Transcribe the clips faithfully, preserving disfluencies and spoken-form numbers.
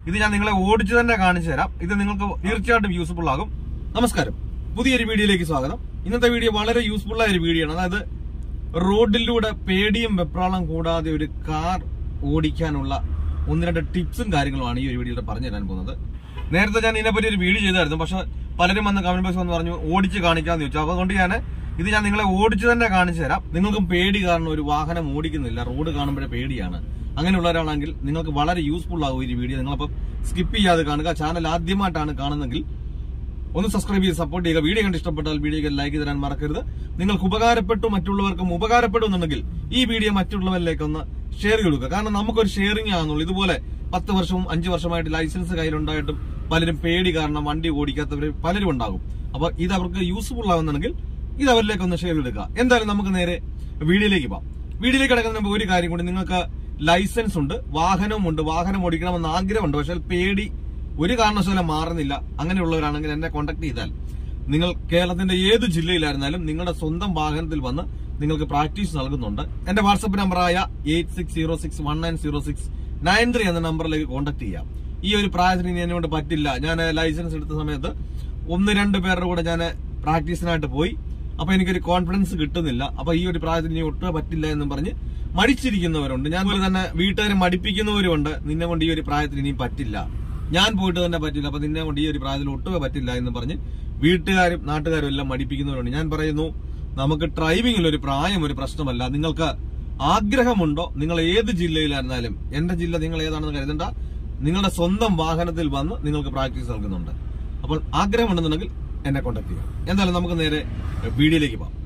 ഇത് ഞാൻ നിങ്ങളെ ഓടിച്ചു തന്നെ കാണിച്ചു തരാം. ഇത് നിങ്ങൾക്ക് തീർച്ചയായിട്ടും യൂസ്ഫുൾ ആകും. നമസ്കാരം, പുതിയൊരു വീഡിയോയിലേക്ക് സ്വാഗതം. ഇന്നത്തെ വീഡിയോ വളരെ യൂസ്ഫുൾ ആയ ഒരു വീഡിയോ ആണ്. അതായത് റോഡിലൂടെ പേടിയും വെപ്രാളം കൂടാതെ ഒരു കാർ ഓടിക്കാനുള്ള ഒന്ന് രണ്ട് ടിപ്സും കാര്യങ്ങളുമാണ് ഈ ഒരു വീഡിയോയിൽ പറഞ്ഞു തരാൻ പോകുന്നത്. നേരത്തെ ഞാൻ ഇതിനെപ്പറ്റി ഒരു വീഡിയോ ചെയ്തായിരുന്നു, പക്ഷെ പലരും വന്ന് കമന്റ് ബോക്സ് വന്ന് പറഞ്ഞു ഓടിച്ച് കാണിക്കാന്ന് ചോദിച്ചു. അതുകൊണ്ട് ഞാൻ ഇത് ഞാൻ നിങ്ങളെ ഓടിച്ചു തന്നെ കാണിച്ചു തരാം. നിങ്ങൾക്കും പേടി കാരണം ഒരു വാഹനം ഓടിക്കുന്നില്ല, റോഡ് കാണുമ്പോഴേ പേടിയാണ്, അങ്ങനെയുള്ളവരാണെങ്കിൽ നിങ്ങൾക്ക് വളരെ യൂസ്ഫുൾ ആകും ഈ വീഡിയോ. നിങ്ങളപ്പം സ്കിപ്പ് ചെയ്യാതെ കാണുക. ചാനൽ ആദ്യമായിട്ടാണ് കാണുന്നതെങ്കിൽ ഒന്ന് സബ്സ്ക്രൈബ് ചെയ്ത് സപ്പോർട്ട് ചെയ്യുക. വീഡിയോ കണ്ട് ഇഷ്ടപ്പെട്ടാൽ വീഡിയോക്ക് ലൈക്ക് തരാൻ മറക്കരുത്. നിങ്ങൾക്ക് ഉപകാരപ്പെട്ടു, മറ്റുള്ളവർക്കും ഉപകാരപ്പെടുന്നുണ്ടെങ്കിൽ ഈ വീഡിയോ മറ്റുള്ളവരിലേക്ക് ഒന്ന് ഷെയർ കൊടുക്കുക. കാരണം നമുക്കൊരു ഷെയറിംഗ് ആകുന്നുള്ളൂ. ഇതുപോലെ പത്ത് വർഷവും അഞ്ചു വർഷമായിട്ട് ലൈസൻസ് കയ്യിലുണ്ടായിട്ടും പലരും പേടി കാരണം വണ്ടി ഓടിക്കാത്തവർ പലരും ഉണ്ടാകും. അപ്പൊ ഇത് അവർക്ക് യൂസ്ഫുൾ ആകുന്നുണ്ടെങ്കിൽ ഇത് അവരിലേക്ക് ഒന്ന് ഷെയർ എടുക്കുക. എന്തായാലും നമുക്ക് നേരെ വീഡിയോയിലേക്ക് പോകാം. വീഡിയോയിലേക്ക് കിടക്കുന്ന മുമ്പ് ഒരു കാര്യം കൂടി, നിങ്ങൾക്ക് ലൈസൻസ് ഉണ്ട്, വാഹനവുമുണ്ട്, വാഹനം ഓടിക്കണമെന്ന് ആഗ്രഹമുണ്ട്, പക്ഷെ പേടി ഒരു കാരണവശാലും മാറുന്നില്ല. അങ്ങനെയുള്ളവരാണെങ്കിൽ എന്നെ കോൺടാക്ട് ചെയ്താൽ നിങ്ങൾ കേരളത്തിന്റെ ഏത് ജില്ലയിലായിരുന്നാലും നിങ്ങളുടെ സ്വന്തം വാഹനത്തിൽ വന്ന് നിങ്ങൾക്ക് പ്രാക്ടീസ് നൽകുന്നുണ്ട്. എന്റെ വാട്സ്ആപ്പ് നമ്പറായ eight six zero six one nine zero six nine three എന്ന നമ്പറിലേക്ക് കോൺടാക്ട് ചെയ്യാം. ഈ ഒരു പ്രായത്തിന് ഇനി എന്നോട് പറ്റില്ല, ഞാൻ ലൈസൻസ് എടുത്ത സമയത്ത് ഒന്ന് രണ്ട് പേരുടെ കൂടെ ഞാൻ പ്രാക്ടീസിനായിട്ട് പോയി, അപ്പൊ എനിക്കൊരു കോൺഫിഡൻസ് കിട്ടുന്നില്ല, അപ്പൊ ഈ ഒരു പ്രായത്തിന് ഇനി ഒട്ടും പറ്റില്ല എന്നും പറഞ്ഞ് മടിച്ചിരിക്കുന്നവരുണ്ട്. ഞാൻ പോലെ തന്നെ വീട്ടുകാരെ മടിപ്പിക്കുന്നവരുമുണ്ട്. നിന്നെ കൊണ്ട് ഈ ഒരു പ്രായത്തിന് ഇനിയും പറ്റില്ല, ഞാൻ പോയിട്ട് തന്നെ പറ്റില്ല, അപ്പൊ നിന്നെ കൊണ്ട് ഈ ഒരു പ്രായത്തിൽ ഒട്ടുമേ പറ്റില്ല എന്ന് പറഞ്ഞ് വീട്ടുകാരും നാട്ടുകാരും എല്ലാം മടിപ്പിക്കുന്നവരുണ്ട്. ഞാൻ പറയുന്നു, നമുക്ക് ഡ്രൈവിംഗിൽ ഒരു പ്രായം ഒരു പ്രശ്നമല്ല. നിങ്ങൾക്ക് ആഗ്രഹമുണ്ടോ, നിങ്ങൾ ഏത് ജില്ലയിലായിരുന്നാലും, എന്റെ ജില്ല നിങ്ങൾ ഏതാണെന്ന് കരുതണ്ട, നിങ്ങളുടെ സ്വന്തം വാഹനത്തിൽ വന്ന് നിങ്ങൾക്ക് പ്രാക്ടീസ് നൽകുന്നുണ്ട്. അപ്പോൾ ആഗ്രഹമുണ്ടെന്നുണ്ടെങ്കിൽ എന്നെ കോൺടാക്ട് ചെയ്യാം. എന്തായാലും നമുക്ക് നേരെ വീഡിയോയിലേക്ക് പോകാം.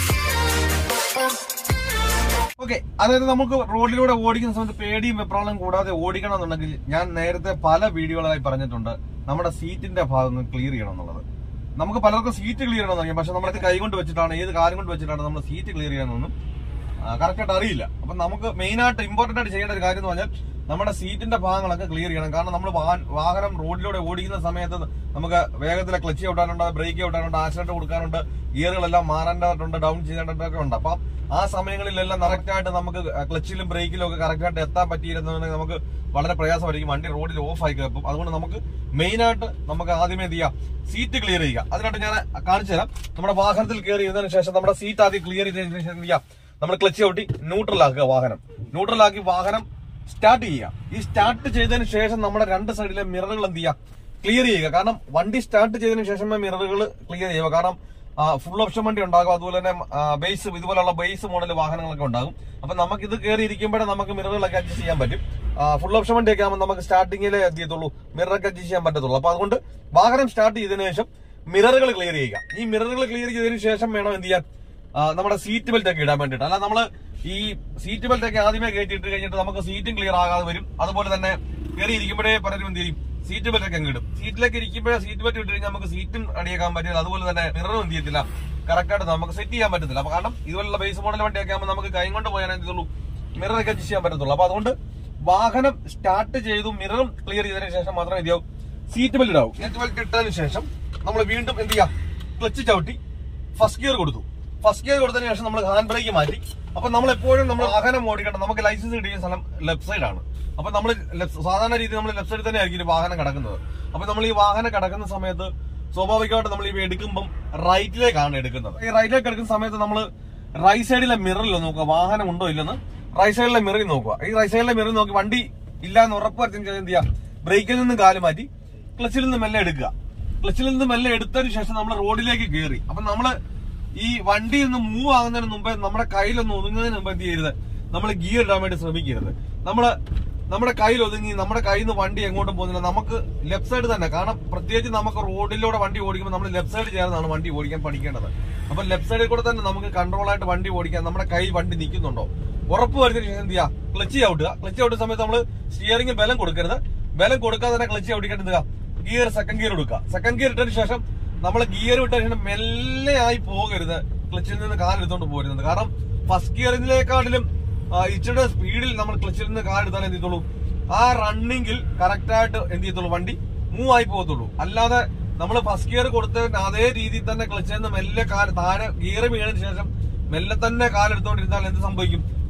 ഓക്കെ, അതായത് നമുക്ക് റോഡിലൂടെ ഓടിക്കുന്ന സമയത്ത് പേടിയും വെപ്രാളം കൂടാതെ ഓടിക്കണം എന്നുണ്ടെങ്കിൽ ഞാൻ നേരത്തെ പല വീഡിയോകളായി പറഞ്ഞിട്ടുണ്ട്, നമ്മുടെ സീറ്റിന്റെ ഭാഗങ്ങൾ ക്ലിയർ ചെയ്യണം എന്നുള്ളത്. നമുക്ക് പലർക്കും സീറ്റ് ക്ലിയർ ചെയ്യണമെന്ന് അറിയാം, പക്ഷെ നമ്മളൊക്കെ കൈ കൊണ്ട് വെച്ചിട്ടാണ്, ഏത് കാര്യം കൊണ്ട് വെച്ചിട്ടാണ് നമ്മൾ സീറ്റ് ക്ലിയർ ചെയ്യാനൊന്നും കറക്റ്റായിട്ട് അറിയില്ല. അപ്പൊ നമുക്ക് മെയിൻ ആയിട്ട് ഇമ്പോർട്ടന്റ് ആയിട്ട് ചെയ്യേണ്ട ഒരു കാര്യം എന്ന് പറഞ്ഞാൽ നമ്മുടെ സീറ്റിന്റെ ഭാഗങ്ങളൊക്കെ ക്ലിയർ ചെയ്യണം. കാരണം നമ്മൾ വാഹനം റോഡിലൂടെ ഓടിക്കുന്ന സമയത്ത് നമുക്ക് വേഗത്തിലെ ക്ലച്ച് ഔട്ടാനുണ്ട്, ബ്രേക്ക് ഔട്ടാനുണ്ട്, ആക്സിഡന്റ് കൊടുക്കാനുണ്ട്, ഗിയറുകളെല്ലാം മാറേണ്ടതായിട്ടുണ്ട്, ഡൗൺ ചെയ്യേണ്ടതൊക്കെ ഉണ്ട്. അപ്പൊ ആ സമയങ്ങളിലെല്ലാം കറക്റ്റ് ആയിട്ട് നമുക്ക് ക്ലച്ചിലും ബ്രേക്കിലും ഒക്കെ കറക്റ്റ് ആയിട്ട് എത്താൻ പറ്റിയിരുന്നുണ്ടെങ്കിൽ നമുക്ക് വളരെ പ്രയാസമായിരിക്കും, വണ്ടി റോഡിൽ ഓഫ് ആയി കേൾക്കും. അതുകൊണ്ട് നമുക്ക് മെയിൻ ആയിട്ട് നമുക്ക് ആദ്യമേ എന്ത് ചെയ്യാം, സീറ്റ് ക്ലിയർ ചെയ്യുക. അതിനായിട്ട് ഞാൻ കാണിച്ചു തരാം. നമ്മുടെ വാഹനത്തിൽ കയറി ചെയ്തതിനു ശേഷം നമ്മുടെ സീറ്റ് ആദ്യം ക്ലിയർ ചെയ്തതിനു ശേഷം എന്ത് ചെയ്യാം, നമ്മൾ ക്ലച്ച് ഔട്ടി ന്യൂട്രലാക്കുക. വാഹനം ന്യൂട്രലാക്കി വാഹനം സ്റ്റാർട്ട് ചെയ്യുക. ഈ സ്റ്റാർട്ട് ചെയ്തതിനു ശേഷം നമ്മുടെ രണ്ട് സൈഡിലെ മിററുകൾ എന്ത് ചെയ്യുക, ക്ലിയർ ചെയ്യുക. കാരണം വണ്ടി സ്റ്റാർട്ട് ചെയ്തതിനു ശേഷമേ മിററുകൾ ക്ലിയർ ചെയ്യുക. കാരണം ഫുൾ ഓപ്ഷൻ വണ്ടി ഉണ്ടാകും, അതുപോലെ തന്നെ ബേസ് ഇതുപോലുള്ള ബേസ് മോഡൽ വാഹനങ്ങളൊക്കെ ഉണ്ടാകും. അപ്പൊ നമുക്ക് ഇത് കയറി ഇരിക്കുമ്പോഴേ നമുക്ക് മിററുകളൊക്കെ അഡ്ജസ്റ്റ് ചെയ്യാൻ പറ്റും. ഫുൾ ഓപ്ഷൻ വണ്ടിയൊക്കെ ആകുമ്പോൾ നമുക്ക് സ്റ്റാർട്ടിങ്ങിലേ എന്ത് ചെയ്യത്തുള്ളൂ, മിററൊക്കെ അഡ്ജസ്റ്റ് ചെയ്യാൻ പറ്റത്തുള്ളൂ. അപ്പൊ അതുകൊണ്ട് വാഹനം സ്റ്റാർട്ട് ചെയ്തതിനു ശേഷം മിററുകൾ ക്ലിയർ ചെയ്യുക. ഈ മിററുകൾ ക്ലിയർ ചെയ്തതിനു ശേഷം വേണം എന്ത് ചെയ്യാൻ, നമ്മുടെ സീറ്റ് ബെൽറ്റ് ഒക്കെ ഇടാൻ വേണ്ടിയിട്ട്. അല്ല നമ്മള് ഈ സീറ്റ് ബെൽറ്റ് ഒക്കെ ആദ്യമേ കയറ്റിയിട്ട് കഴിഞ്ഞിട്ട് നമുക്ക് സീറ്റും ക്ലിയർ ആകാതെ വരും. അതുപോലെ തന്നെ കയറി ഇരിക്കുമ്പോഴേ പലരും എന്ത് ചെയ്യും, സീറ്റ് ബെൽറ്റ് ഒക്കെ ഇടും. സീറ്റിലേക്ക് ഇരിക്കുമ്പോഴേ സീറ്റ് ബെൽറ്റ് ഇട്ട് കഴിഞ്ഞാൽ നമുക്ക് സീറ്റും അടിയേക്കാൻ പറ്റില്ല. അതുപോലെ തന്നെ മിററും എന്ത് ചെയ്യത്തില്ല, കറക്റ്റായിട്ട് നമുക്ക് സെറ്റ് ചെയ്യാൻ പറ്റത്തില്ല. അപ്പൊ കാരണം ഇതുപോലുള്ള ബേസ് മോഡൽ വണ്ടിയൊക്കെ ആകുമ്പോൾ നമുക്ക് കൈ കൊണ്ട് പോയാൽ എന്തുള്ളൂ, മിററൊക്കെ അഡ്ജസ്റ്റ് ചെയ്യാൻ പറ്റത്തുള്ളൂ. അപ്പൊ അതുകൊണ്ട് വാഹനം സ്റ്റാർട്ട് ചെയ്തു മിററും ക്ലിയർ ചെയ്തതിനു ശേഷം മാത്രമേ എന്ത് ചെയ്യാവും, സീറ്റ് ബെൽറ്റ് ഇടാവും. സീറ്റ് ബെൽറ്റ് ഇട്ടതിനു ശേഷം നമ്മൾ വീണ്ടും എന്ത് ചെയ്യാം, ക്ലച്ച് ചവിട്ടി ഫസ്റ്റ് ഗിയർ കൊടുത്തു. ഫസ്റ്റ് ഗിയർ കൊടുത്തതിന് ശേഷം നമ്മൾ ഹാൻഡ് ബ്രേക്ക് മാറ്റി. അപ്പൊ നമ്മൾ എപ്പോഴും നമ്മൾ വാഹനം ഓടിക്കണം, നമുക്ക് ലൈസൻസ് കിട്ടിയ സ്ഥലം ലെഫ്റ്റ് സൈഡ് ആണ്. അപ്പൊ നമ്മൾ സാധാരണ രീതി നമ്മൾ ലെഫ്റ്റ് സൈഡിൽ തന്നെ ആയിരിക്കും വാഹനം കിടക്കുന്നത്. അപ്പൊ നമ്മൾ ഈ വാഹനം കിടക്കുന്ന സമയത്ത് സ്വാഭാവികമായിട്ട് നമ്മൾ ഈ എടുക്കുമ്പോൾ റൈറ്റിലേക്കാണ് എടുക്കുന്നത്. ഈ റൈറ്റിലേക്ക് എടുക്കുന്ന സമയത്ത് നമ്മൾ റൈറ്റ് സൈഡിലെ മിററിൽ നോക്കുക, വാഹനം ഉണ്ടോ ഇല്ലെന്ന് റൈറ്റ് സൈഡിലെ മിററിൽ നോക്കുക. ഈ റൈറ്റ് സൈഡിലെ മിററിൽ നോക്കി വണ്ടി ഇല്ല എന്ന് ഉറപ്പ് വരുത്തിയ എന്ത് ചെയ്യുക, ബ്രേക്കിൽ നിന്ന് കാല് മാറ്റി ക്ലച്ചിൽ നിന്ന് മെല്ലെ എടുക്കുക. ക്ലച്ചിൽ നിന്ന് മെല്ലെ എടുത്തതിന് ശേഷം നമ്മൾ റോഡിലേക്ക് കയറി. അപ്പൊ നമ്മള് ഈ വണ്ടി ഒന്ന് മൂവ് ആകുന്നതിന് മുമ്പേ നമ്മുടെ കയ്യിലൊന്ന് ഒതുങ്ങുന്നതിന് മുമ്പ് എന്ത് ചെയ്യരുത്, നമ്മൾ ഗിയർ ഇടാൻ വേണ്ടി ശ്രമിക്കരുത്. നമ്മള് നമ്മുടെ കയ്യിൽ ഒതുങ്ങി നമ്മുടെ കയ്യിൽ നിന്ന് വണ്ടി എങ്ങോട്ടും പോകുന്നില്ല, നമുക്ക് ലെഫ്റ്റ് സൈഡ് തന്നെ. കാരണം പ്രത്യേകിച്ച് നമുക്ക് റോഡിലൂടെ വണ്ടി ഓടിക്കുമ്പോൾ നമ്മൾ ലെഫ്റ്റ് സൈഡ് ചേർന്നാണ് വണ്ടി ഓടിക്കാൻ പഠിക്കേണ്ടത്. അപ്പൊ ലെഫ്റ്റ് സൈഡിൽ കൂടെ തന്നെ നമുക്ക് കൺട്രോൾ ആയിട്ട് വണ്ടി ഓടിക്കാൻ നമ്മുടെ കൈ വണ്ടി നിൽക്കുന്നുണ്ടോ ഉറപ്പ് വരുത്തിയതിനു ശേഷം എന്ത് ചെയ്യുക, ക്ലച്ച് ചവിട്ടുക. ക്ലച്ച് ചവിട്ടുന്ന സമയത്ത് നമ്മൾ സ്റ്റിയറിംഗ് ബലം കൊടുക്കരുത്. ബലം കൊടുക്കാതെ തന്നെ ക്ലച്ച് ചവിട്ടിക്കേണ്ടത് ഗിയർ സെക്കൻഡ് ഗിയർ എടുക്കുക. സെക്കൻഡ് ഗിയർ ഇട്ടതിന് ശേഷം നമ്മൾ ഗിയർ വിട്ടതിന് ശേഷം മെല്ലെ ആയി പോകരുത്, ക്ലച്ചിൽ നിന്ന് കാലെടുത്തോണ്ട് പോരുന്നത്. കാരണം ഫസ്റ്റ് ഗിയറിനേക്കാട്ടിലും ഇച്ചിരി സ്പീഡിൽ നമ്മൾ ക്ലച്ചിൽ നിന്ന് കാലെടുത്താൽ എന്ത് ചെയ്തോളൂ, ആ റണ്ണിങ്ങിൽ കറക്റ്റായിട്ട് എന്ത് ചെയ്യത്തുള്ളൂ, വണ്ടി മൂവ് ആയി പോകത്തുള്ളൂ. അല്ലാതെ നമ്മൾ ഫസ്റ്റ് ഗിയർ കൊടുത്തതിന് അതേ രീതിയിൽ തന്നെ ക്ലച്ചിൽ നിന്ന് മെല്ലെ കാല് താഴെ ഗിയർ വീണതിന് ശേഷം മെല്ലെ തന്നെ കാലെടുത്തോണ്ടിരുന്നാൽ എന്ത് സംഭവിക്കും,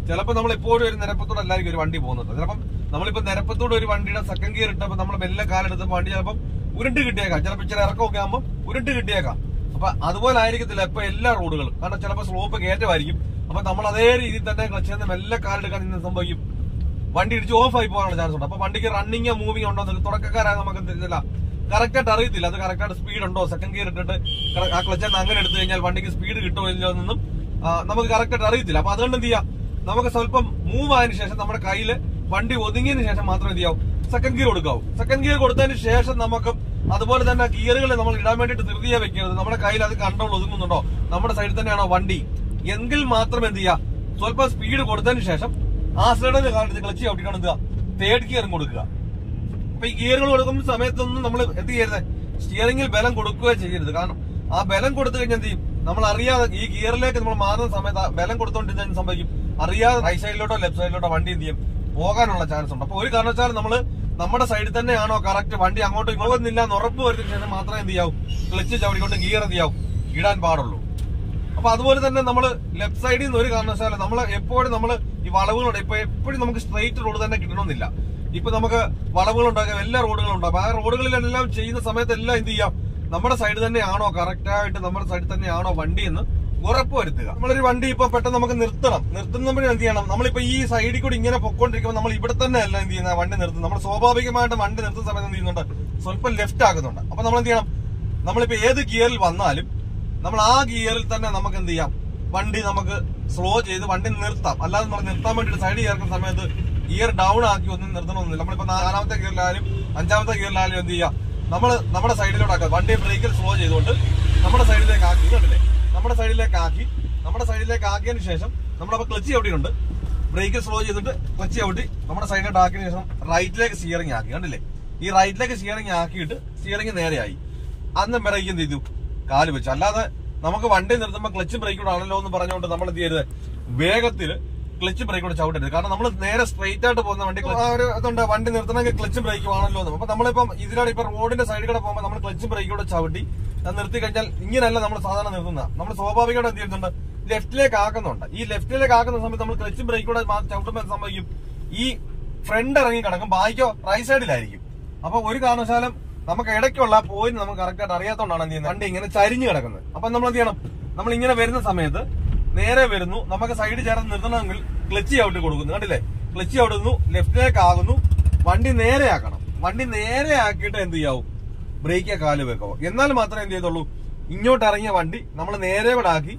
ചിലപ്പോൾ നമ്മൾ എപ്പോഴും ഒരു നിരപ്പത്തോടെ എല്ലാവർക്കും ഒരു വണ്ടി പോകുന്നത്. ചിലപ്പം നമ്മളിപ്പോ നിരപ്പത്തോടെ ഒരു വണ്ടിയുടെ സെക്കൻഡ് ഗിയർ ഇട്ടപ്പോൾ നമ്മൾ മെല്ലെ കാലെടുത്തപ്പോൾ വണ്ടി ചിലപ്പം ഉരുണ്ട് കിട്ടിയേക്കാം. ചിലപ്പോൾ ഇച്ചിരി ഇറക്കമൊക്കെ ആകുമ്പോൾ ഉരുണ്ട് കിട്ടിയേക്കാം. അപ്പൊ അതുപോലെ ആയിരിക്കത്തില്ല ഇപ്പൊ എല്ലാ റോഡുകളും. കാരണം ചിലപ്പോൾ സ്ലോപ്പ് കയറ്റമായിരിക്കും. അപ്പൊ നമ്മൾ അതേ രീതിയിൽ തന്നെ ക്ലച്ചിൽ നിന്ന് മെല്ലെ കാലെടുക്കാൻ നിന്ന് സംഭവിക്കും, വണ്ടി ഇടിച്ച് ഓഫ് ആയി പോകാനുള്ള ചാൻസ് ഉണ്ട്. അപ്പൊ വണ്ടിക്ക് റണ്ണിങ്ങോ മൂവിങ്ങോ ഉണ്ടോ എന്ന് തുടക്കക്കാരായ നമുക്ക് എന്തില്ല കറക്റ്റായിട്ട് അറിയത്തില്ല. അത് കറക്റ്റായിട്ട് സ്പീഡ് ഉണ്ടോ, സെക്കൻഡ് ഗിയർ ഇട്ടിട്ട് ആ ക്ലച്ചിൽ നിന്ന് അങ്ങനെ എടുത്തു കഴിഞ്ഞാൽ വണ്ടിക്ക് സ്പീഡ് കിട്ടുമോ ഇല്ലയോ എന്നൊന്നും നമുക്ക് കറക്റ്റായിട്ട് അറിയത്തില്ല. അപ്പൊ അതുകൊണ്ട് എന്ത് ചെയ്യാം, നമുക്ക് സ്വല്പം മൂവ് ആയതിനു ശേഷം നമ്മുടെ കയ്യിൽ വണ്ടി ഒതുങ്ങിയതിനു ശേഷം മാത്രം എന്ത് ചെയ്യാവും, സെക്കൻഡ് ഗിയർ കൊടുക്കാവും. സെക്കൻഡ് ഗിയർ കൊടുത്തതിന് ശേഷം നമുക്ക് അതുപോലെ തന്നെ ഗിയറുകൾ നമ്മൾ ഇടാൻ വേണ്ടിയിട്ട് ധൃതിയെ വെക്കരുത്. നമ്മുടെ കയ്യിൽ അത് കൺട്രോൾ ഒതുങ്ങുന്നുണ്ടോ, നമ്മുടെ സൈഡിൽ തന്നെയാണോ വണ്ടി എങ്കിൽ മാത്രം എന്ത് ചെയ്യുക, സ്വല്പം സ്പീഡ് കൊടുത്തതിന് ശേഷം ആശ്രയുടെ കാലത്ത് ക്ലച്ച് ചവിട്ടിക്കണം എന്തുക തേർഡ് ഗിയറും കൊടുക്കുക. അപ്പൊ ഈ ഗിയറുകൾ കൊടുക്കുന്ന സമയത്തൊന്നും നമ്മൾ എന്ത് ചെയ്യരുത്, സ്റ്റിയറിംഗിൽ ബലം കൊടുക്കുകയോ ചെയ്യരുത്. കാരണം ആ ബലം കൊടുത്തു കഴിഞ്ഞാൽ എന്ത് ചെയ്യും, നമ്മൾ അറിയാതെ ഈ ഗിയറിലേക്ക് നമ്മൾ മാറുന്ന സമയത്ത് ആ ബലം കൊടുത്തോണ്ടിരുന്ന സംഭവിക്കും, അറിയാതെ റൈറ്റ് സൈഡിലോട്ടോ ലെഫ്റ്റ് സൈഡിലോട്ടോ വണ്ടി എന്ത് ചെയ്യും പോകാനുള്ള ചാൻസ് ഉണ്ട്. അപ്പൊ ഒരു കാരണവശാലും നമ്മള് നമ്മുടെ സൈഡിൽ തന്നെയാണോ കറക്റ്റ് വണ്ടി അങ്ങോട്ടും ഇങ്ങോട്ടുന്നില്ല എന്ന് ഉറപ്പ് വരുന്നതിന് ശേഷം മാത്രമേ എന്ത് ചെയ്യാവൂ, ക്ലച്ച് ചവിടിക്കൊണ്ട് ഗിയർ എന്ത് ചെയ്യാവും ഇടാൻ പാടുള്ളൂ. അപ്പൊ അതുപോലെ തന്നെ നമ്മൾ ലെഫ്റ്റ് സൈഡിൽ നിന്ന് ഒരു കാരണവശാലും നമ്മൾ എപ്പോഴും നമ്മൾ ഈ വളവുകളുണ്ട്. ഇപ്പൊ എപ്പോഴും നമുക്ക് സ്ട്രെയിറ്റ് റോഡ് തന്നെ കിട്ടണമെന്നില്ല. ഇപ്പൊ നമുക്ക് വളവുകളുണ്ടാകാം, എല്ലാ റോഡുകളും ഉണ്ടാകും. ആ റോഡുകളിലെല്ലാം ചെയ്യുന്ന സമയത്തെല്ലാം എന്ത് ചെയ്യാം, നമ്മുടെ സൈഡ് തന്നെയാണോ കറക്റ്റായിട്ട് നമ്മുടെ സൈഡിൽ തന്നെയാണോ വണ്ടി എന്ന് ഉറപ്പ് വരുത്തുക. നമ്മളൊരു വണ്ടി ഇപ്പൊ പെട്ടെന്ന് നമുക്ക് നിർത്തണം, നിർത്തുന്നപ്പോഴും എന്ത് ചെയ്യണം, നമ്മളിപ്പോ ഈ സൈഡിൽ കൂടി ഇങ്ങനെ പൊക്കോണ്ടിരിക്കുമ്പോൾ നമ്മൾ ഇവിടെ തന്നെ അല്ല എന്ത് ചെയ്യുന്ന വണ്ടി നിർത്തുന്നത്. നമ്മൾ സ്വാഭാവികമായിട്ട് വണ്ടി നിർത്തുന്ന സമയത്ത് എന്ത് ചെയ്യുന്നുണ്ട്, സ്വല്പം ലെഫ്റ്റ് ആക്കുന്നുണ്ട്. അപ്പൊ നമ്മൾ എന്ത് ചെയ്യണം, നമ്മളിപ്പോ ഏത് ഗിയറിൽ വന്നാലും നമ്മൾ ആ ഗിയറിൽ തന്നെ നമുക്ക് എന്ത് ചെയ്യാം, വണ്ടി നമുക്ക് സ്ലോ ചെയ്ത് വണ്ടി നിർത്താം. അല്ലാതെ നമ്മൾ നിർത്താൻ വേണ്ടിയിട്ട് സൈഡ് ചേർക്കുന്ന സമയത്ത് ഗിയർ ഡൗൺ ആക്കി ഒന്നും നിർത്തണമെന്നില്ല. നമ്മളിപ്പോ നാലാമത്തെ ഗിയറിലായാലും അഞ്ചാമത്തെ ഗിയറിലായാലും എന്ത് ചെയ്യാം, നമ്മൾ നമ്മുടെ സൈഡിലോട്ടാക്കുക, വണ്ടി ബ്രേക്കിൽ സ്ലോ ചെയ്തുകൊണ്ട് നമ്മുടെ സൈഡിലേക്ക് ആക്കി കണ്ടില്ലേ, നമ്മുടെ സൈഡിലേക്ക് ആക്കി നമ്മുടെ സൈഡിലേക്ക് ആക്കിയതിനു ശേഷം നമ്മളപ്പോ ക്ലച്ച് ചവിട്ടിയിട്ടുണ്ട്, ബ്രേക്ക് സ്ലോ ചെയ്തിട്ട് ക്ലച്ച് ചവിട്ടി നമ്മുടെ സൈഡിലോട്ട് ആക്കിയതിനു ശേഷം റൈറ്റിലേക്ക് സ്റ്റിയറിംഗ് ആക്കി കണ്ടില്ലേ. ഈ റൈറ്റിലേക്ക് സ്റ്റിയറിംഗ് ആക്കിയിട്ട് സ്റ്റിയറിംഗ് നേരെയായി. അന്ന് ബ്രേക്ക് എന്ത് ചെയ്തു, കാല് വെച്ചു. അല്ലാതെ നമുക്ക് വണ്ടി നിർത്തുമ്പോൾ ക്ലച്ച് ബ്രേക്കൂടെ ആണല്ലോ എന്ന് പറഞ്ഞുകൊണ്ട് നമ്മൾ എന്ത് ചെയ്യരുത്, വേഗത്തിൽ ക്ലച്ച് ബ്രേക്കൂടെ ചവിട്ടരുത്. കാരണം നമ്മൾ നേരെ സ്ട്രെയിറ്റ് ആയിട്ട് പോകുന്ന വണ്ടി ഒരു അതുകൊണ്ട് വണ്ടി നിർത്തണമെങ്കിൽ ക്ലച്ച് ബ്രേക്കും ആണല്ലോ എന്ന്. അപ്പൊ നമ്മളിപ്പം ഇതിലാണ് ഇപ്പൊ റോഡിന്റെ സൈഡിൽ കൂടെ പോകുമ്പോൾ നമ്മൾ ക്ലച്ച് ബ്രേക്കൂടെ ചവിട്ടി നിർത്തി കഴിഞ്ഞാൽ ഇങ്ങനെയല്ല നമ്മൾ സാധാരണ നിർത്തുന്നത്. നമ്മൾ സ്വാഭാവികമായിട്ട് എന്ത് ചെയ്യുന്നുണ്ട്, ലെഫ്റ്റിലേക്ക് ആക്കുന്നുണ്ട്. ഈ ലെഫ്റ്റിലേക്ക് ആക്കുന്ന സമയത്ത് നമ്മൾ ക്ലച്ച് ബ്രേക്കൂടെ ചവിട്ടുമ്പോൾ സംഭവിക്കും, ഈ ഫ്രണ്ട് ഇറങ്ങി കിടക്കും, ബാക്കിയോ റൈറ്റ് സൈഡിലായിരിക്കും. അപ്പൊ ഒരു കാരണവശാലും നമുക്ക് ഇടയ്ക്കുള്ള പോയിന്റ് നമുക്ക് കറക്റ്റായിട്ട് അറിയാത്തോണ്ടാണ് എന്ത് ചെയ്യുന്നത്, വണ്ടി ഇങ്ങനെ ചരിഞ്ഞു കിടക്കുന്നത്. അപ്പൊ നമ്മൾ എന്ത് ചെയ്യണം, നമ്മൾ ഇങ്ങനെ വരുന്ന സമയത്ത് നേരെ വരുന്നു, നമുക്ക് സൈഡ് ചേർന്ന് നിർത്തണമെങ്കിൽ ക്ലച്ച് ചവിട്ടി കൊടുക്കുന്നു കണ്ടില്ലേ, ക്ലച്ച് ചവിട്ടുന്നു, ലെഫ്റ്റിലേക്ക് ആകുന്നു, വണ്ടി നേരെ ആക്കണം. വണ്ടി നേരെ ആക്കിയിട്ട് എന്ത് ചെയ്യാവും, ബ്രേക്ക് കാല് വെക്കാവോ. എന്നാൽ മാത്രമേ എന്ത് ചെയ്തുള്ളൂ, ഇങ്ങോട്ട് ഇറങ്ങിയ വണ്ടി നമ്മൾ നേരെ ഇവിടെ ആക്കി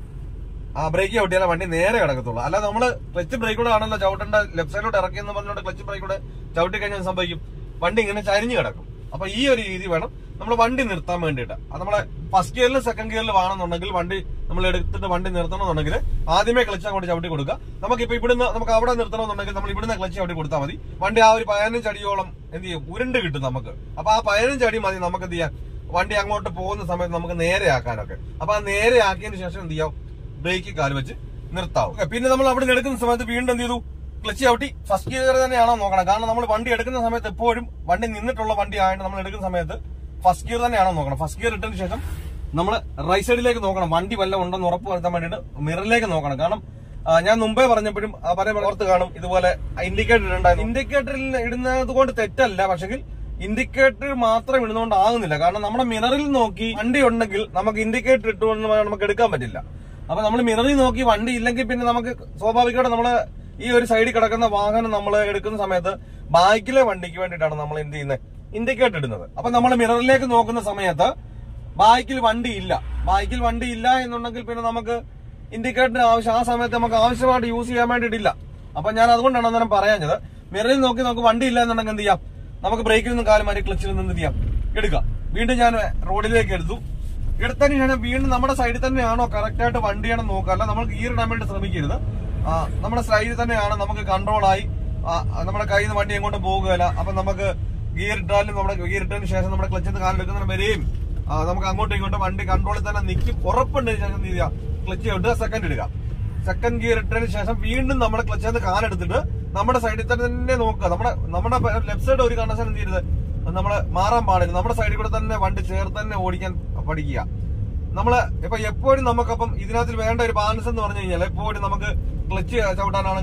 ആ ബ്രേക്ക് ചവിട്ടിയാലേ വണ്ടി നേരെ കിടക്കത്തുള്ളൂ. അല്ലാതെ നമ്മള് ക്ലച്ച് ബ്രേക്കൂടെ ആണല്ലോ ചവിട്ടേണ്ട, ലെഫ്റ്റ് സൈഡിലോട്ട് ഇറക്കിയെന്ന് പറഞ്ഞുകൊണ്ട് ക്ലച്ച് ബ്രേക്കൂടെ ചവിട്ടി കഴിഞ്ഞാൽ സംഭവിക്കും, വണ്ടി ഇങ്ങനെ ചരിഞ്ഞു കിടക്കും. അപ്പൊ ഈ ഒരു രീതി വേണം നമ്മൾ വണ്ടി നിർത്താൻ വേണ്ടിയിട്ട്. അത് നമ്മളെ ഫസ്റ്റ് ഗിയറിലും സെക്കൻഡ് ഗിയറിൽ വേണമെന്നുണ്ടെങ്കിൽ വണ്ടി നമ്മൾ എടുത്തിട്ട് വണ്ടി നിർത്തണമെന്നുണ്ടെങ്കിൽ ആദ്യമേ ക്ലച്ച് അങ്ങോട്ട് ചവിട്ടി കൊടുക്കുക. നമുക്കിപ്പോ ഇവിടുന്ന് നമുക്ക് അവിടെ നിർത്തണമെന്നുണ്ടെങ്കിൽ നമ്മൾ ഇവിടുന്ന് ക്ലച്ച് ചവിട്ടി കൊടുത്താൽ മതി. വണ്ടി ആ ഒരു പതിനഞ്ച് അടിയോളം എന്ത് ചെയ്യും, ഉരുണ്ട് കിട്ടും നമുക്ക്. അപ്പൊ ആ പതിനഞ്ച് അടി മതി നമുക്ക് എന്ത് ചെയ്യാം, വണ്ടി അങ്ങോട്ട് പോകുന്ന സമയത്ത് നമുക്ക് നേരെ ആക്കാനൊക്കെ. അപ്പൊ ആ നേരെ ആക്കിയതിന് ശേഷം എന്ത് ചെയ്യാം, ബ്രേക്ക് കാല് വെച്ച് നിർത്താവും. പിന്നെ നമ്മൾ അവിടെ നിന്ന് എടുക്കുന്ന സമയത്ത് വീണ്ടും എന്ത് ചെയ്തു, ക്ലച്ച് ചവിട്ടി ഫസ്റ്റ് ഗിയർ തന്നെയാണോ നോക്കണം. കാരണം നമ്മൾ വണ്ടി എടുക്കുന്ന സമയത്ത് എപ്പോഴും വണ്ടി നിന്നിട്ടുള്ള വണ്ടി ആയതുകൊണ്ട് നമ്മൾ എടുക്കുന്ന സമയത്ത് ഫസ്റ്റ് ഗിയർ തന്നെയാണോ നോക്കണം. ഫസ്റ്റ് ഗിയർ ഇട്ടതിന് ശേഷം നമ്മൾ റൈറ്റ് സൈഡിലേക്ക് നോക്കണം, വണ്ടി വല്ലതും ഉണ്ടെന്ന് ഉറപ്പ് വരുത്താൻ വേണ്ടിയിട്ട് മിററിലേക്ക് നോക്കണം. കാരണം ഞാൻ മുമ്പേ പറഞ്ഞപ്പോഴും പറയുമ്പോൾ ഓർത്ത് കാണും, ഇതുപോലെ ഇൻഡിക്കേറ്റർ ഇടണ്ടായിരുന്നു. ഇൻഡിക്കേറ്ററിൽ ഇടുന്നത് കൊണ്ട് തെറ്റല്ല, പക്ഷെങ്കിൽ ഇൻഡിക്കേറ്റർ മാത്രം ഇടുന്നതുകൊണ്ട് ആകുന്നില്ല. കാരണം നമ്മുടെ മിററിൽ നോക്കി വണ്ടി ഉണ്ടെങ്കിൽ നമുക്ക് ഇൻഡിക്കേറ്റർ ഇട്ടുകൊണ്ട് നമുക്ക് എടുക്കാൻ പറ്റില്ല. അപ്പൊ നമ്മൾ മിററിൽ നോക്കി വണ്ടി ഇല്ലെങ്കിൽ പിന്നെ നമുക്ക് സ്വാഭാവികമായിട്ട് നമ്മള് ഈ ഒരു സൈഡിൽ കിടക്കുന്ന വാഹനം നമ്മൾ എടുക്കുന്ന സമയത്ത് ബാക്കിലെ വണ്ടിക്ക് വേണ്ടിയിട്ടാണ് നമ്മൾ എന്ത് ചെയ്യുന്നത്, ഇൻഡിക്കേറ്റർ ഇടുന്നത്. അപ്പൊ നമ്മൾ മിററിലേക്ക് നോക്കുന്ന സമയത്ത് ബാക്കിൽ വണ്ടി ഇല്ല, ബാക്കിൽ വണ്ടി ഇല്ല എന്നുണ്ടെങ്കിൽ പിന്നെ നമുക്ക് ഇൻഡിക്കേറ്റർ ആവശ്യം ആ സമയത്ത് നമുക്ക് ആവശ്യമായിട്ട് യൂസ് ചെയ്യാൻ വേണ്ടിയിട്ടില്ല. അപ്പൊ ഞാൻ അതുകൊണ്ടാണ് അന്നേരം പറയാഞ്ഞത്, മിററിൽ നോക്കി നമുക്ക് വണ്ടി ഇല്ല എന്നുണ്ടെങ്കിൽ എന്ത് ചെയ്യാം, നമുക്ക് ബ്രേക്കിൽ നിന്നും കാലം മാറ്റി ക്ലച്ചിൽ നിന്ന് എന്ത് ചെയ്യാം, എടുക്കാം. വീണ്ടും ഞാൻ റോഡിലേക്ക് എടുത്തു, എടുത്തതിന് ശേഷം വീണ്ടും നമ്മുടെ സൈഡിൽ തന്നെയാണോ കറക്റ്റായിട്ട് വണ്ടിയാണെന്ന് നോക്കുക. അല്ല നമ്മൾ ഗിയർ ഇടാൻ വേണ്ടി ശ്രമിക്കരുത്. ആ നമ്മുടെ സൈഡിൽ തന്നെയാണ്, നമുക്ക് കൺട്രോളായി നമ്മുടെ കയ്യിൽ നിന്ന് വണ്ടി എങ്ങോട്ടും പോകുകയില്ല. അപ്പൊ നമുക്ക് ഗിയർ ഇട്ടാലും നമ്മുടെ ഗിയർ ഇട്ടതിന് ശേഷം നമ്മുടെ ക്ലച്ചിൽ നിന്ന് കാലെടുക്കുന്ന വരെയും നമുക്ക് അങ്ങോട്ടും ഇങ്ങോട്ടും വണ്ടി കൺട്രോളിൽ തന്നെ നിൽക്കും. ഉറപ്പുണ്ടതിന് ശേഷം എന്ത് ചെയ്യുക, ക്ലച്ച് ഇടുക, സെക്കൻഡ് ഇടുക. സെക്കൻഡ് ഗിയർ ഇട്ടതിന് ശേഷം വീണ്ടും നമ്മുടെ ക്ലച്ചിൽ നിന്ന് കാലെടുത്തിട്ട് നമ്മുടെ സൈഡിൽ തന്നെ നോക്കുക. നമ്മുടെ നമ്മുടെ ലെഫ്റ്റ് സൈഡ് ഒരു കണ്ടീഷൻ എന്ത് ചെയ്യരുത്, നമ്മള് മാറാൻ പാടില്ല. നമ്മുടെ സൈഡിൽ കൂടെ തന്നെ വണ്ടി ചേർത്ത് തന്നെ ഓടിക്കാൻ പഠിക്കുക. നമ്മള് ഇപ്പൊ എപ്പോഴും നമുക്കപ്പം ഇതിനകത്ത് വേണ്ട ഒരു ബാലൻസ് എന്ന് പറഞ്ഞു കഴിഞ്ഞാൽ എപ്പോഴും നമുക്ക് ക്ലച്ച് ചവിട്ടാനാണെങ്കിലും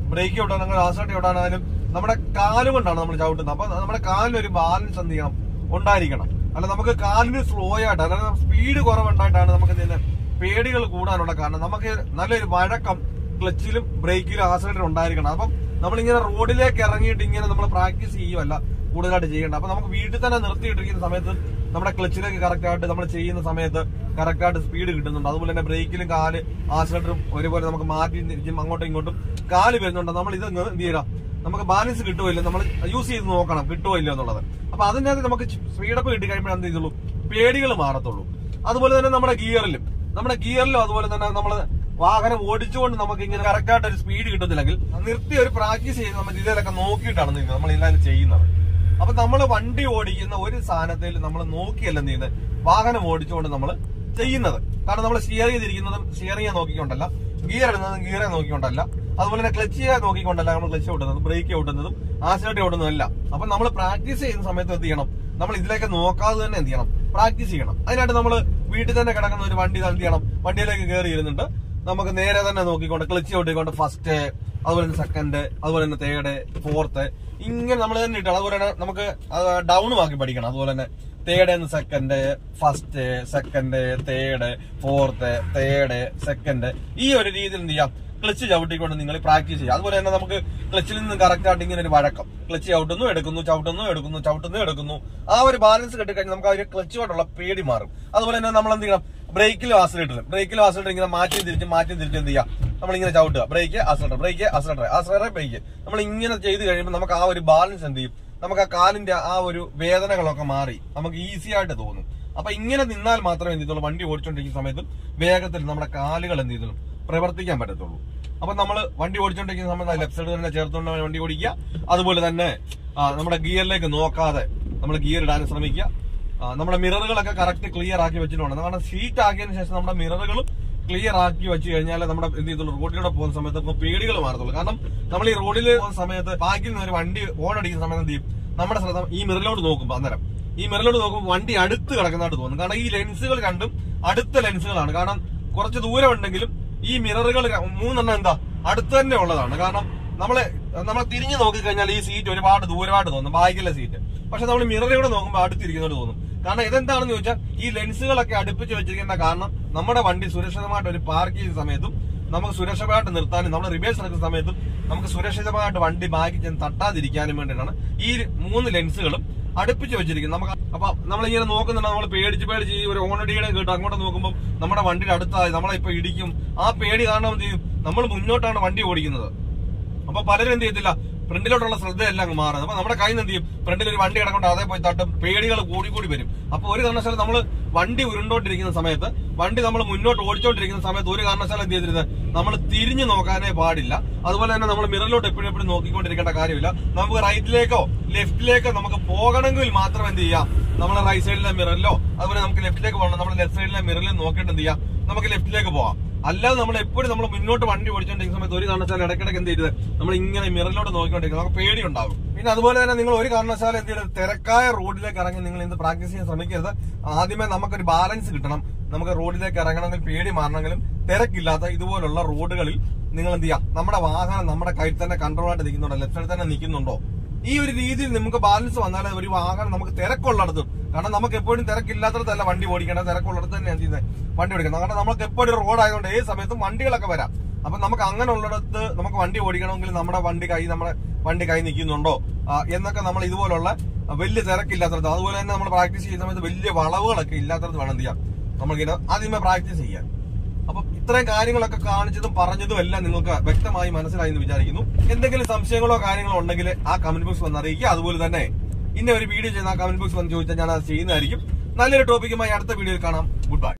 ബ്രേക്ക് ചവിട്ടാനാണെങ്കിലും ആക്സിലേറ്റർ ചവിട്ടാനായാലും നമ്മുടെ കാലുകൊണ്ടാണ് നമ്മൾ ചവിട്ടുന്നത്. അപ്പൊ നമ്മുടെ കാലിനൊരു ബാലൻസ് എന്ത് ചെയ്യണം, ഉണ്ടായിരിക്കണം. അല്ല നമുക്ക് കാലിന് സ്ലോ ആയിട്ട് അല്ലെങ്കിൽ സ്പീഡ് കുറവുണ്ടായിട്ടാണ് നമുക്ക് ഇതിന്റെ പേടികൾ കൂടാനുള്ള കാരണം. നമുക്ക് നല്ലൊരു വഴക്കം ക്ലച്ചിലും ബ്രേക്കിലും ആക്സിലേറ്റർ ഉണ്ടായിരിക്കണം. അപ്പം നമ്മളിങ്ങനെ റോഡിലേക്ക് ഇറങ്ങിയിട്ട് ഇങ്ങനെ നമ്മൾ പ്രാക്ടീസ് ചെയ്യുമല്ല കൂടുതലായിട്ട് ചെയ്യേണ്ട. അപ്പൊ നമുക്ക് വീട്ടിൽ തന്നെ നിർത്തിയിട്ടിരിക്കുന്ന സമയത്ത് നമ്മുടെ ക്ലച്ചിലേക്ക് കറക്റ്റ് ആയിട്ട് നമ്മൾ ചെയ്യുന്ന സമയത്ത് കറക്റ്റ് ആയിട്ട് സ്പീഡ് കിട്ടുന്നുണ്ട്. അതുപോലെ തന്നെ ബ്രേക്കിലും കാല് ആക്സിലേറ്ററും ഒരുപോലെ നമുക്ക് മാറ്റി തിരിച്ചും അങ്ങോട്ടും ഇങ്ങോട്ടും കാല് വരുന്നുണ്ട്. നമ്മൾ ഇത് എന്ത് ചെയ്യാം, നമുക്ക് ബാലൻസ് കിട്ടുമല്ലോ, നമ്മൾ യൂസ് ചെയ്ത് നോക്കണം കിട്ടുമോ ഇല്ല എന്നുള്ളത്. അപ്പൊ അതിനകത്ത് നമുക്ക് സ്പീഡപ്പ് കിട്ടി കഴിയുമ്പോൾ എന്ത് ചെയ്തുള്ളൂ, പേടികൾ മാറത്തുള്ളൂ. അതുപോലെ തന്നെ നമ്മുടെ ഗിയറിലും നമ്മുടെ ഗിയറിലും അതുപോലെ തന്നെ നമ്മൾ വാഹനം ഓടിച്ചുകൊണ്ട് നമുക്ക് ഇങ്ങനെ കറക്റ്റ് ആയിട്ട് ഒരു സ്പീഡ് കിട്ടുന്നില്ലെങ്കിൽ നിർത്തി ഒരു പ്രാക്ടീസ് ചെയ്ത് നമ്മൾ ഇതിലൊക്കെ നോക്കിയിട്ടാണ് നമ്മൾ ഇതെല്ലാം ചെയ്യുന്നത്. അപ്പൊ നമ്മൾ വണ്ടി ഓടിക്കുന്ന ഒരു സ്ഥാനത്തിൽ നമ്മൾ നോക്കിയല്ല ചെയ്യുന്നത്, വാഹനം ഓടിച്ചുകൊണ്ട് നമ്മൾ ചെയ്യുന്നത്. കാരണം നമ്മൾ സ്റ്റിയർ ചെയ്തിരിക്കുന്നതും സ്റ്റിയറിംഗ് നോക്കിക്കൊണ്ടല്ല, ഗിയർ ഇടുന്നതും ഗിയറെ നോക്കിക്കൊണ്ടല്ല, അതുപോലെ തന്നെ ക്ലച്ച് നോക്കിക്കൊണ്ടല്ല നമ്മൾ ക്ലച്ച് ഓടുന്നതും ബ്രേക്ക് ഓടുന്നതും ആക്സിലേറ്റർ ഓടുന്നതല്ല. അപ്പൊ നമ്മൾ പ്രാക്ടീസ് ചെയ്യുന്ന സമയത്ത് എന്ത് ചെയ്യണം, നമ്മൾ ഇതിലേക്ക് നോക്കാതെ തന്നെ എന്ത് ചെയ്യണം, പ്രാക്ടീസ് ചെയ്യണം. അതിനായിട്ട് നമ്മൾ വീട്ടിൽ തന്നെ കിടക്കുന്ന ഒരു വണ്ടി എന്ത് ചെയ്യണം, വണ്ടിയിലേക്ക് കയറി ഇരുന്നുണ്ട് നമുക്ക് നേരെ തന്നെ നോക്കിക്കൊണ്ട് ക്ലച്ച് ഓടിക്കൊണ്ട് ഫസ്റ്റ്, അതുപോലെ തന്നെ സെക്കൻഡ്, അതുപോലെ തന്നെ തേർഡ്, ഫോർത്ത്, ഇങ്ങനെ നമ്മൾ തന്നെ ഇട്ടാണ്. അതുപോലെ തന്നെ നമുക്ക് ഡൗൺ ആക്കി പഠിക്കണം. അതുപോലെ തന്നെ തേർഡ് എന്ന് second, first, second, third, fourth, third, second, ഈ ഒരു രീതിയിൽ എന്ത് ചെയ്യാം, ക്ലച്ച് ചവിട്ടിക്കൊണ്ട് നിങ്ങൾ പ്രാക്ടീസ് ചെയ്യുക. അതുപോലെ തന്നെ നമുക്ക് ക്ലച്ചിൽ നിന്ന് കറക്റ്റ് ആയിട്ട് ഇങ്ങനെ ഒരു വഴക്കം, ക്ലച്ച് ചവിട്ടുന്നു എടുക്കുന്നു, ചവിട്ടുന്നു എടുക്കുന്നു, ചവിട്ടുന്നു എടുക്കുന്നു, ആ ഒരു ബാലൻസ് കിട്ടിക്കഴിഞ്ഞാൽ നമുക്ക് ആ ഒരു ക്ലച്ച് കൊണ്ടുള്ള പേടി മാറും. അതുപോലെ തന്നെ നമ്മൾ എന്ത് ചെയ്യണം, ബ്രേക്കിലും ആക്സിലേറ്ററും ബ്രേക്കിലും ആക്സിലേറ്റർ ഇങ്ങനെ മാറ്റി തിരിച്ച് മാറ്റി തിരിച്ച് എന്ത് ചെയ്യാം, നമ്മളിങ്ങനെ ചവിട്ടുക, brake accelerator, brake accelerator, accelerator brake, നമ്മൾ ഇങ്ങനെ ചെയ്ത് കഴിയുമ്പോൾ നമുക്ക് ആ ഒരു ബാലൻസ് എന്ത് ചെയ്യും, നമുക്ക് ആ കാലിന്റെ ആ ഒരു വേദനകളൊക്കെ മാറി നമുക്ക് ഈസി ആയിട്ട് തോന്നും. അപ്പൊ ഇങ്ങനെ നിന്നാൽ മാത്രമേ എന്ത് ചെയ്തുള്ളൂ, വണ്ടി ഓടിച്ചോണ്ടിരിക്കുന്ന സമയത്ത് വേഗത്തിൽ നമ്മുടെ കാലുകൾ എന്ത് ചെയ്തുള്ളൂ, പ്രവർത്തിക്കാൻ പറ്റത്തുള്ളൂ. അപ്പൊ നമ്മൾ വണ്ടി ഓടിച്ചോണ്ടിരിക്കുന്ന സമയത്ത് ലെഫ്റ്റ് സൈഡ് തന്നെ ചേർത്തുകൊണ്ട് വണ്ടി ഓടിക്കുക. അതുപോലെ തന്നെ നമ്മുടെ ഗിയറിലേക്ക് നോക്കാതെ നമ്മൾ ഗിയർ ഇടാൻ ശ്രമിക്കുക. നമ്മുടെ മിററുകളൊക്കെ കറക്റ്റ് ക്ലിയർ ആക്കി വെച്ചിട്ടുണ്ട്. കാരണം ഷീറ്റ് ആക്കിയതിനു ശേഷം നമ്മുടെ മിററുകളും ക്ലിയർ ആക്കി വെച്ച് കഴിഞ്ഞാൽ നമ്മുടെ എന്ത് ചെയ്തുള്ളൂ, റോഡിലൂടെ പോകുന്ന സമയത്ത് നമുക്ക് പേടികൾ മാറത്തുള്ളൂ. കാരണം നമ്മൾ ഈ റോഡിൽ പോകുന്ന സമയത്ത് ബാക്കിൽ നിന്ന് ഒരു വണ്ടി ഓൺ അടിക്കുന്ന സമയത്ത് എന്ത് ചെയ്യും, നമ്മുടെ ശ്രദ്ധ ഈ മിററിലോട്ട് നോക്കുമ്പോൾ അന്നേരം ഈ മിററിലോട്ട് നോക്കുമ്പോൾ വണ്ടി അടുത്ത് കിടക്കുന്നതായിട്ട് തോന്നും. കാരണം ഈ ലെൻസുകൾ രണ്ടും അടുത്ത ലെൻസുകളാണ്. കാരണം കുറച്ച് ദൂരം ഉണ്ടെങ്കിലും ഈ മിററുകൾ മൂന്നെണ്ണം എന്താ അടുത്ത് തന്നെ ഉള്ളതാണ്. കാരണം നമ്മളെ നമ്മളെ തിരിഞ്ഞു നോക്കിക്കഴിഞ്ഞാൽ ഈ സീറ്റ് ഒരുപാട് ദൂരമായിട്ട് തോന്നും, ബാക്കിലെ സീറ്റ്. പക്ഷെ നമ്മൾ മിററിലൂടെ നോക്കുമ്പോൾ അടുത്തിരിക്കുന്നവർ തോന്നും. കാരണം ഇതെന്താണെന്ന് ചോദിച്ചാൽ ഈ ലെൻസുകളൊക്കെ അടുപ്പിച്ച് വെച്ചിരിക്കേണ്ട കാരണം നമ്മുടെ വണ്ടി സുരക്ഷിതമായിട്ട് ഒരു പാർക്ക് ചെയ്യുന്ന സമയത്തും നമുക്ക് സുരക്ഷിതമായിട്ട് നിർത്താനും നമ്മൾ റിവേഴ്സ് എടുക്കുന്ന സമയത്തും നമുക്ക് സുരക്ഷിതമായിട്ട് വണ്ടി ബാക്കി ചെന്ന് തട്ടാതിരിക്കാനും വേണ്ടിയിട്ടാണ് ഈ മൂന്ന് ലെൻസുകളും അടുപ്പിച്ച് വെച്ചിരിക്കുന്നത്. നമുക്ക് അപ്പൊ നമ്മളിങ്ങനെ നോക്കുന്നുണ്ട്, നമ്മൾ പേടിച്ച് പേടിച്ച് ഈ ഒരു ഓണടിയുടെ കേട്ട് അങ്ങോട്ട് നോക്കുമ്പോൾ നമ്മുടെ വണ്ടിയുടെ അടുത്തായി നമ്മളെ ഇപ്പൊ ഇടിക്കും. ആ പേടി കാരണം എന്ത് ചെയ്യും, നമ്മൾ മുന്നോട്ടാണ് വണ്ടി ഓടിക്കുന്നത്. അപ്പൊ പലരും എന്ത് ചെയ്യത്തില്ല, ഫ്രണ്ടിലോട്ടുള്ള ശ്രദ്ധയെല്ലാം അങ്ങ് മാറുന്നത്. അപ്പൊ നമ്മുടെ കയ്യിൽ നിന്ന് എന്ത് ചെയ്യും, ഫ്രണ്ടിൽ ഒരു വണ്ടി കിടക്കൊണ്ട് അതേ പോയി തട്ടും, പേടികൾ കൂടി കൂടി വരും. അപ്പൊ ഒരു കാരണവശാലും നമ്മൾ വണ്ടി ഉരുണ്ടോണ്ടിരിക്കുന്ന സമയത്ത്, വണ്ടി നമ്മൾ മുന്നോട്ട് ഓടിച്ചോണ്ടിരിക്കുന്ന സമയത്ത് ഒരു കാരണവശാലും എന്ത് ചെയ്തിരുന്നത്, നമ്മൾ തിരിഞ്ഞു നോക്കാനേ പാടില്ല. അതുപോലെ തന്നെ നമ്മൾ മിററിലോട്ട് എപ്പോഴും എപ്പോഴും നോക്കിക്കൊണ്ടിരിക്കേണ്ട കാര്യമില്ല. നമുക്ക് റൈറ്റിലേക്കോ ലെഫ്റ്റിലേക്കോ നമുക്ക് പോകണമെങ്കിൽ മാത്രം എന്ത് ചെയ്യാം, നമ്മൾ റൈറ്റ് സൈഡിലെ മിററിലോ അതുപോലെ നമുക്ക് ലെഫ്റ്റിലേക്ക് പോകണം, നമ്മൾ ലെഫ്റ്റ് സൈഡിലെ മിററിൽ നോക്കിയിട്ട് എന്ത് ചെയ്യാം, നമുക്ക് ലെഫ്റ്റിലേക്ക് പോവാം. അല്ലാതെ നമ്മൾ എപ്പോഴും നമ്മൾ മുന്നോട്ട് വണ്ടി ഓടിച്ചോണ്ടിരിക്കുന്ന സമയത്ത് ഒരു കാരണവശാലും ഇടയ്ക്കിടയ്ക്ക് എന്ത് ചെയ്തത്, നമ്മൾ ഇങ്ങനെ മിററിലോട്ട് നോക്കിക്കൊണ്ടിരിക്കുന്നത് നമുക്ക് പേടി ഉണ്ടാകും. പിന്നെ അതുപോലെ തന്നെ നിങ്ങൾ ഒരു കാരണവശാലും എന്ത് ചെയ്യരുത്, തിരക്കായ റോഡിലേക്ക് ഇറങ്ങി നിങ്ങൾ ഇന്ന് പ്രാക്ടീസ് ചെയ്യാൻ ശ്രമിക്കരുത്. ആദ്യമേ നമുക്കൊരു ബാലൻസ് കിട്ടണം. നമുക്ക് റോഡിലേക്ക് ഇറങ്ങണമെങ്കിൽ പേടി മാറണമെങ്കിലും തിരക്കില്ലാത്ത ഇതുപോലുള്ള റോഡുകളിൽ നിങ്ങൾ എന്ത് ചെയ്യാം, നമ്മുടെ വാഹനം നമ്മുടെ കയ്യിൽ തന്നെ കൺട്രോൾ ആയിട്ട് നിൽക്കുന്നുണ്ടോ, ലെഫ്റ്റ് സൈഡിൽ തന്നെ നിൽക്കുന്നുണ്ടോ, ഈ ഒരു രീതിയിൽ നമുക്ക് ബാലൻസ് വന്നാലേ ഒരു വാഹനം നമുക്ക് തിരക്കുള്ളിടത്തും. കാരണം നമുക്ക് എപ്പോഴും തിരക്കില്ലാത്തടത്തല്ല വണ്ടി ഓടിക്കേണ്ടത്, തിരക്കുള്ളിടത്ത് തന്നെയാണ് ചെയ്യുന്നത് വണ്ടി ഓടിക്കുന്നത്. കാരണം നമുക്ക് എപ്പോഴും റോഡ് ആയതുകൊണ്ട് ഏത് സമയത്തും വണ്ടികളൊക്കെ വരാം. അപ്പൊ നമുക്ക് അങ്ങനെ ഉള്ളിടത്ത് നമുക്ക് വണ്ടി ഓടിക്കണമെങ്കിൽ നമ്മുടെ വണ്ടി കൈ നമ്മുടെ വണ്ടി കൈ നിൽക്കുന്നുണ്ടോ എന്നൊക്കെ നമ്മൾ ഇതുപോലുള്ള വലിയ തിരക്കില്ലാത്തടത്ത്, അതുപോലെ തന്നെ നമ്മൾ പ്രാക്ടീസ് ചെയ്യുന്ന സമയത്ത് വലിയ വളവുകളൊക്കെ ഇല്ലാത്തടത്ത് വേണം എന്ത് ചെയ്യാം, നമ്മളിങ്ങനെ ആദ്യമേ പ്രാക്ടീസ് ചെയ്യാൻ. അപ്പൊ ഇത്രയും കാര്യങ്ങളൊക്കെ കാണിച്ചതും പറഞ്ഞതും എല്ലാം നിങ്ങൾക്ക് വ്യക്തമായി മനസ്സിലായി എന്ന് വിചാരിക്കുന്നു. എന്തെങ്കിലും സംശയങ്ങളോ കാര്യങ്ങളോ ഉണ്ടെങ്കിൽ ആ കമന്റ് ബോക്സ് വന്ന് അറിയിക്കുക. അതുപോലെ തന്നെ ഇന്ന ഒരു വീഡിയോ ചെയ്യുന്ന ആ കമന്റ് ബോക്സ് വന്ന് ചോദിച്ചാൽ ഞാൻ അത് ചെയ്യുന്നതായിരിക്കും. നല്ലൊരു ടോപ്പിക്കുമായി അടുത്ത വീഡിയോയിൽ കാണാം. Good by.